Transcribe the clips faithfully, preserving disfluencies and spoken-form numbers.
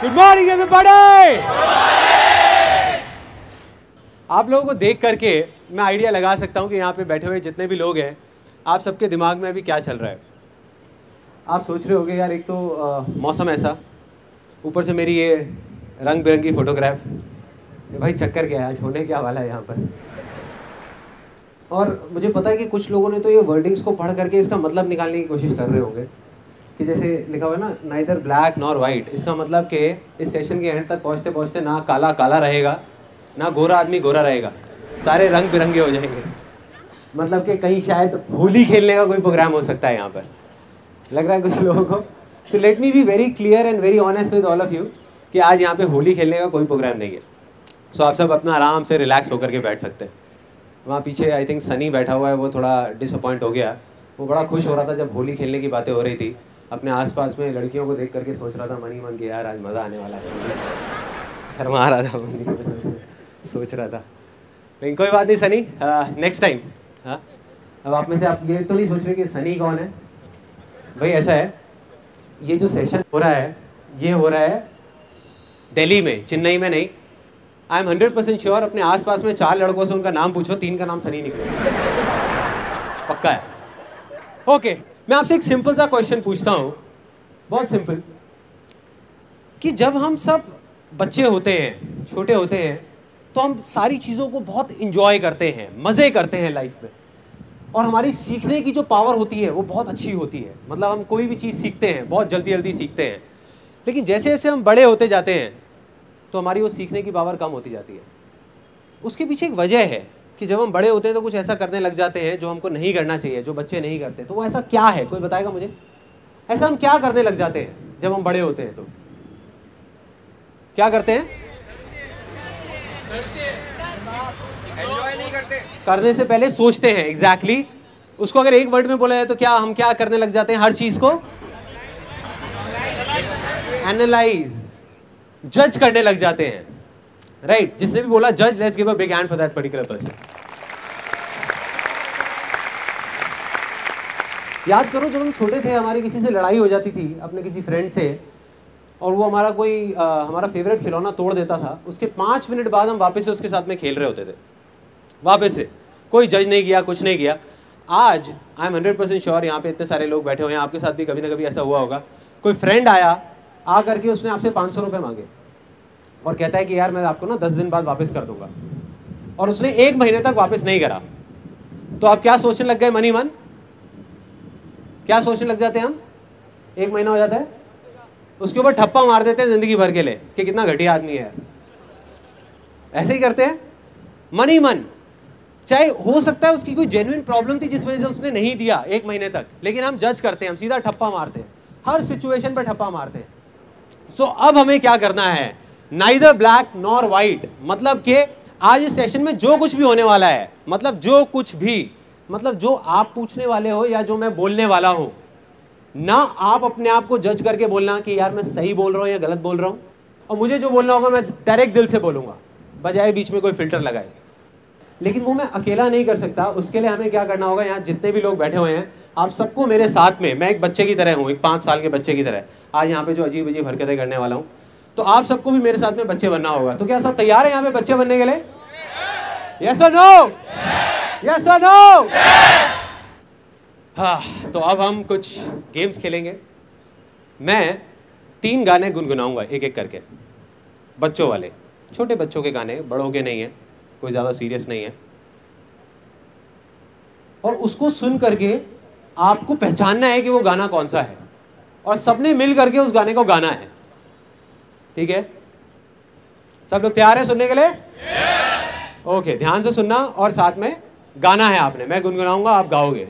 Good morning everybody. आप लोगों को देख करके मैं आइडिया लगा सकता हूँ कि यहाँ पे बैठे हुए जितने भी लोग हैं, आप सबके दिमाग में अभी क्या चल रहा है। आप सोच रहे होगे यार, एक तो आ, मौसम ऐसा, ऊपर से मेरी ये रंग बिरंगी फोटोग्राफ, भाई चक्कर क्या है आज, होने क्या वाला है यहाँ पर। और मुझे पता है कि कुछ लोगों ने तो ये वर्डिंग्स को पढ़ करके इसका मतलब निकालने की कोशिश कर रहे होंगे कि जैसे लिखा हुआ है ना, नाइदर ब्लैक नॉर वाइट। इसका मतलब कि इस सेशन के एंड तक पहुँचते पहुँचते ना काला काला रहेगा, ना गोरा आदमी गोरा रहेगा, सारे रंग बिरंगे हो जाएंगे। मतलब कि कहीं शायद होली खेलने का कोई प्रोग्राम हो सकता है यहाँ पर, लग रहा है कुछ लोगों को। So let me be very clear and very honest with all of you कि आज यहाँ पे होली खेलने का कोई प्रोग्राम नहीं है। सो so, आप सब अपना आराम से रिलैक्स होकर के बैठ सकते हैं। वहाँ पीछे आई थिंक सनी बैठा हुआ है, वो थोड़ा डिसअपॉइंट हो गया। वो बड़ा खुश हो रहा था जब होली खेलने की बातें हो रही थी। अपने आसपास में लड़कियों को देख करके सोच रहा था मन ही मन के, यार आज मज़ा आने वाला है। शर्मा रहा था, सोच रहा था। लेकिन कोई बात नहीं सनी, नेक्स्ट टाइम। हाँ, अब आप में से आप ये तो नहीं सोच रहे कि सनी कौन है। भाई ऐसा है, ये जो सेशन हो रहा है ये हो रहा है दिल्ली में, चेन्नई में नहीं। I am hundred percent sure, अपने आसपास में चार लड़कों से उनका नाम पूछो, तीन का नाम सनी निकलेगा, पक्का है। ओके okay, मैं आपसे एक सिंपल सा क्वेश्चन पूछता हूँ, बहुत सिंपल, कि जब हम सब बच्चे होते हैं, छोटे होते हैं, तो हम सारी चीज़ों को बहुत इंजॉय करते हैं, मज़े करते हैं लाइफ में, और हमारी सीखने की जो पावर होती है वो बहुत अच्छी होती है। मतलब हम कोई भी चीज़ सीखते हैं, बहुत जल्दी जल्दी सीखते हैं। लेकिन जैसे जैसे हम बड़े होते जाते हैं तो हमारी वो सीखने की पावर कम होती जाती है। उसके पीछे एक वजह है कि जब हम बड़े होते हैं तो कुछ ऐसा करने लग जाते हैं जो हमको नहीं करना चाहिए, जो बच्चे नहीं करते। तो वो ऐसा क्या है, कोई बताएगा मुझे? ऐसा हम क्या करने लग जाते हैं जब हम बड़े होते हैं? तो क्या करते हैं? एंजॉय नहीं करते, करने से पहले सोचते हैं। Exactly exactly. उसको अगर एक वर्ड में बोला जाए तो क्या हम क्या करने लग जाते हैं? हर चीज को एनालाइज, जज करने लग जाते हैं। Right right? जिसने भी बोला जज, let's give a big hand for that particular person. याद करो जब हम छोटे थे, हमारी किसी से लड़ाई हो जाती थी, अपने किसी फ्रेंड से, और वो हमारा कोई आ, हमारा फेवरेट खिलौना तोड़ देता था। उसके पाँच मिनट बाद हम वापस से उसके साथ में खेल रहे होते थे, वापस से। कोई जज नहीं किया, कुछ नहीं किया। आज I am hundred percent sure, यहाँ पे इतने सारे लोग बैठे हुए हैं, आपके साथ भी कभी ना कभी ऐसा हुआ होगा। कोई फ्रेंड आया, आ करके उसने आपसे पाँच सौ रुपये मांगे और कहता है कि यार मैं आपको ना दस दिन बाद वापस कर दूंगा, और उसने एक महीने तक वापस नहीं करा। तो आप क्या सोचने लग गए? मनी मन क्या सोचने लग जाते हैं हम? एक महीना हो जाता है, उसके ऊपर ठप्पा मार देते हैं जिंदगी भर के लिए कि कितना घटिया आदमी है। ऐसे ही करते हैं मनी मन। चाहे हो सकता है उसकी कोई जेन्युइन प्रॉब्लम थी जिस वजह से उसने नहीं दिया एक महीने तक, लेकिन हम जज करते हैं, हम सीधा ठप्पा मारते हैं, हर सिचुएशन पर ठप्पा मारते हैं। सो so, अब हमें क्या करना है? Neither black nor white. मतलब कि आज इस सेशन में जो कुछ भी होने वाला है, मतलब जो कुछ भी, मतलब जो आप पूछने वाले हो या जो मैं बोलने वाला हूं ना, आप अपने आप को जज करके बोलना कि यार मैं सही बोल रहा हूं या गलत बोल रहा हूं। और मुझे जो बोलना होगा मैं डायरेक्ट दिल से बोलूंगा, बजाय बीच में कोई फिल्टर लगाए। लेकिन वो मैं अकेला नहीं कर सकता। उसके लिए हमें क्या करना होगा? यहाँ जितने भी लोग बैठे हुए हैं, आप सबको मेरे साथ में, मैं एक बच्चे की तरह हूँ, एक पाँच साल के बच्चे की तरह आज यहाँ पे जो अजीब अजीब हरकतें करने वाला हूँ, तो आप सबको भी मेरे साथ में बच्चे बनना होगा। तो क्या सब तैयार है यहाँ पे बच्चे बनने के लिए? यस और नो? यस और नो? हाँ, तो अब हम कुछ गेम्स खेलेंगे। मैं तीन गाने गुनगुनाऊंगा एक एक करके, बच्चों वाले, छोटे बच्चों के गाने, बड़ों के नहीं है, कोई ज़्यादा सीरियस नहीं है। और उसको सुन करके आपको पहचानना है कि वो गाना कौन सा है, और सबने मिल करके उस गाने को गाना है। ठीक है? सब लोग तैयार हैं सुनने के लिए? yes! ओके okay, ध्यान से सुनना, और साथ में गाना है आपने। मैं गुनगुनाऊंगा, आप गाओगे।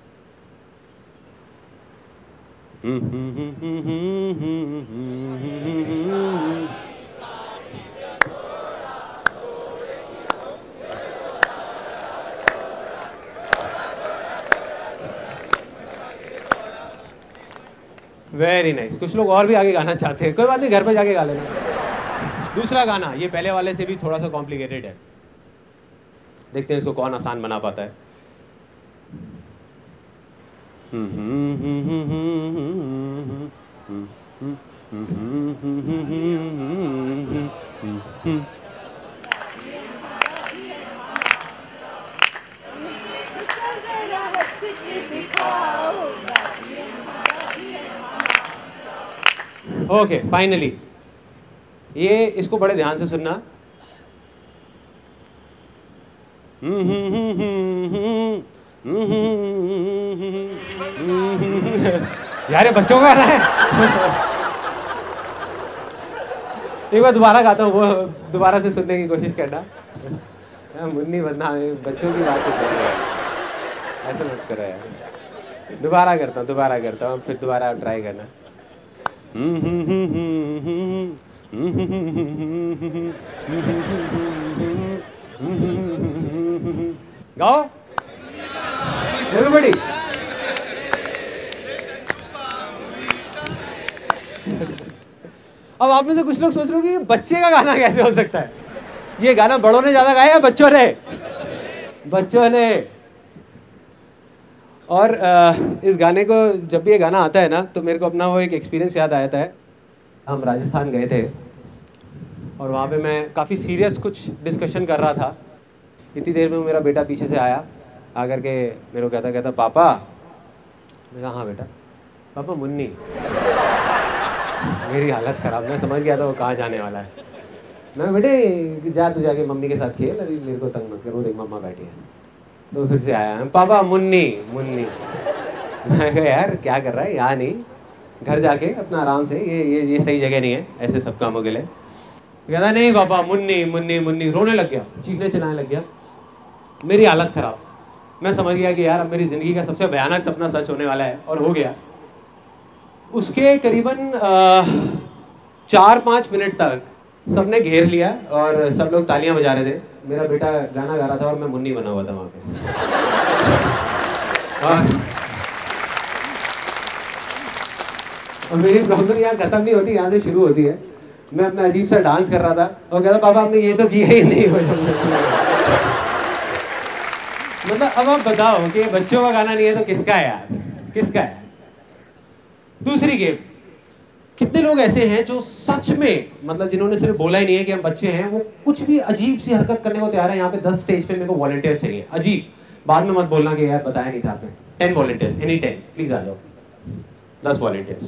Very nice. कुछ लोग और भी आगे गाना चाहते हैं, कोई बात नहीं, घर पे जाके गा लेना। दूसरा गाना, ये पहले वाले से भी थोड़ा सा कॉम्प्लिकेटेड है, देखते हैं इसको कौन आसान बना पाता है। ओके फाइनली, ये इसको बड़े ध्यान से सुनना। यार ये बच्चों का गाना है। एक बार दोबारा गाता हूँ, वो दोबारा से सुनने की कोशिश करना। मुन्नी बनना बच्चों की बात कर रहा है, ऐसा मत करो यार। दोबारा करता हूँ दोबारा करता हूँ फिर दोबारा ट्राई करना। गाओ एवरीबॉडी। अब आप में से कुछ लोग सोच रहे हो कि बच्चे का गाना कैसे हो सकता है। ये गाना बड़ों ने ज्यादा गाया या बच्चों ने? बच्चों ने। और इस गाने को जब भी ये गाना आता है ना तो मेरे को अपना वो एक एक्सपीरियंस याद आता है। हम राजस्थान गए थे और वहाँ पे मैं काफ़ी सीरियस कुछ डिस्कशन कर रहा था। इतनी देर में मेरा बेटा पीछे से आया, आकर के मेरे को कहता कहता पापा। मैं कहा हाँ बेटा। पापा मुन्नी। मेरी हालत ख़राब, मैं समझ गया था वो कहाँ जाने वाला है। मैं बेटे जा तू जाके मम्मी के साथ खेल, अभी मेरे को तंग मत कर, वो देख मम्मा बैठी है। तो फिर से आया पापा मुन्नी मुन्नी। मैं कहा यार क्या कर रहा है, यहाँ नहीं, घर जाके अपना आराम से, ये ये ये सही जगह नहीं है ऐसे सब कामों के लिए। कहता नहीं पापा मुन्नी मुन्नी मुन्नी, रोने लग गया, चीखने चिल्लाने लग गया। मेरी हालत ख़राब। मैं समझ गया कि यार अब मेरी ज़िंदगी का सबसे भयानक सपना सच होने वाला है, और हो गया। उसके करीबन चार पाँच मिनट तक सबने घेर लिया और सब लोग तालियां बजा रहे थे। मेरा बेटा गाना गा रहा था और मैं मुन्नी बना हुआ था वहाँ पे। और मेरी प्रॉब्लम यहाँ खत्म नहीं होती, यहाँ से शुरू होती है। मैं अपना अजीब सा डांस कर रहा था और कहता पापा आपने ये तो किया ही नहीं। मतलब अब आप बताओ कि बच्चों का गाना नहीं है तो किसका है यार, किसका है? दूसरी गेम, कितने लोग ऐसे हैं जो सच में, मतलब जिन्होंने सिर्फ बोला ही नहीं है कि हम बच्चे हैं, वो कुछ भी अजीब सी हरकत करने को तैयार है। यहाँ पे दस स्टेज पे मेरे को वॉलंटियर्स चाहिए, अजीब। बाद में मत बोलना कि यार बताया नहीं था आपने। Ten volunteers, any ten, please आ जाओ। दस वॉलंटियर्स।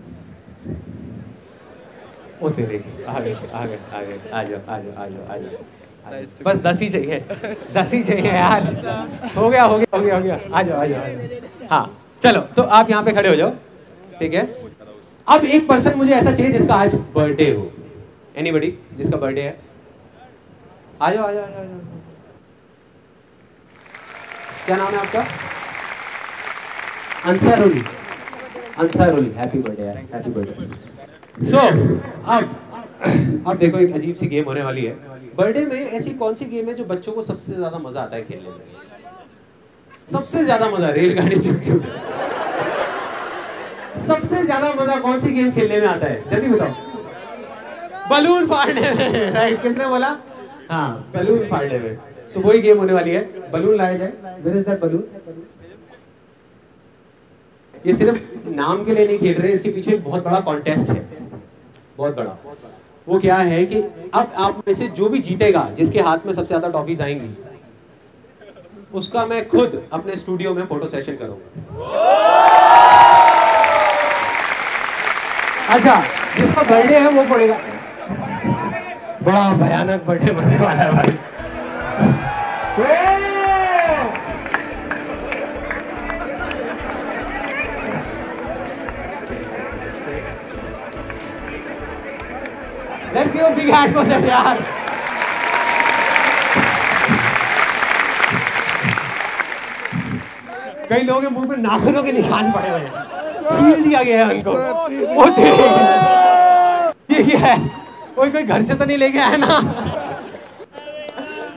ओ तेरे आगे आगे आगे आ जाओ आ जाओ आ जाओ आ जाओ। बस दस ही चाहिए, दस ही चाहिए यार। हो गया हो गया हो गया हो गया आ जाओ आ जाओ। हाँ चलो, तो आप यहाँ पे खड़े हो जाओ, ठीक है। अब एक पर्सन मुझे ऐसा चाहिए जिसका आज बर्थडे हो। एनीबडी जिसका बर्थडे है, आ जाओ आ जाओ आ जाओ। क्या नाम है आपका? अंसारुली। अंसारुली, हैप्पी बर्थडे यार, हैप्पी बर्थडे। सो अब अब देखो एक अजीब सी गेम होने वाली है। बर्थडे में ऐसी कौन सी गेम है जो बच्चों को सबसे ज्यादा मजा आता है खेलने में? सबसे ज्यादा मजा रेलगाड़ी चुक चुक। सबसे ज्यादा मजा कौन सी गेम खेलने में आता है, जल्दी बताओ। बलून फाड़ने में, राइट। किसने बोला? हाँ, बलून फाड़ने में। तो वही गेम होने वाली है। बलून लाया जाए। Where is that balloon? ये सिर्फ नाम के लिए नहीं खेल रहे, इसके पीछे एक बहुत बड़ा कॉन्टेस्ट है, बहुत बड़ा। वो क्या है कि अब आप में से जो भी जीतेगा, जिसके हाथ में सबसे ज्यादा टॉफीज आएंगी, उसका मैं खुद अपने स्टूडियो में फोटो सेशन करूंगा। अच्छा, जिसका बर्थडे है वो पड़ेगा। बड़ा भयानक बर्थडे बनने वाला है भाई। Let's give a big hand for them यार। कई लोगों के मुंह पे नाखूनों के निशान पड़े हुए हैं, छील दिया गया है उनको। वो ये क्या है? कोई कोई घर से तो नहीं लेके आया ना?